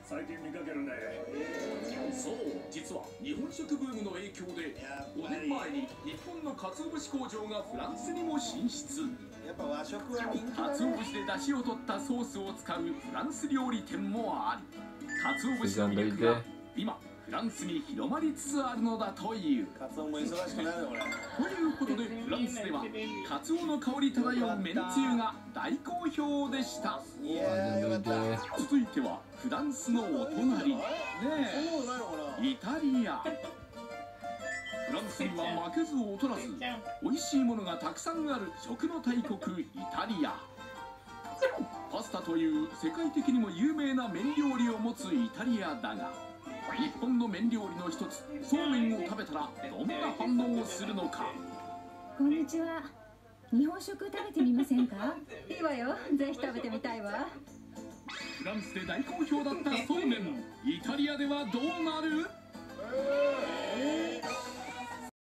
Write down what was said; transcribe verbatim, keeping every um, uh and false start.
最近見かけるね。 そう、実は日本食ブームの影響でごねんまえに日本の鰹節工場がフランスにも進出。 やっぱ和食は人気だ鰹ね。 節で出汁を取ったソースを使うフランス料理店もあり、鰹節の魅力が今フランスに広まりつつあるのだという。 カツオも忙しくなるよこれ。 ということでフランスではカツオの香り漂うめんつゆが大好評でした。 いやーよかった。 続いてはフランスのお隣ねそんなことないのかな。 えイタリア。フランスには負けず劣らず美味しいものがたくさんある食の大国イタリア。パスタという世界的にも有名な麺料理を持つイタリアだが、日本の麺料理の一つそうめんを食べたらどんな反応をするのか。 こんにちは。日本食食べてみませんか？いいわよ。ぜひ食べてみたいわ。 フランスで大好評だったそうめん、イタリアではどうなる？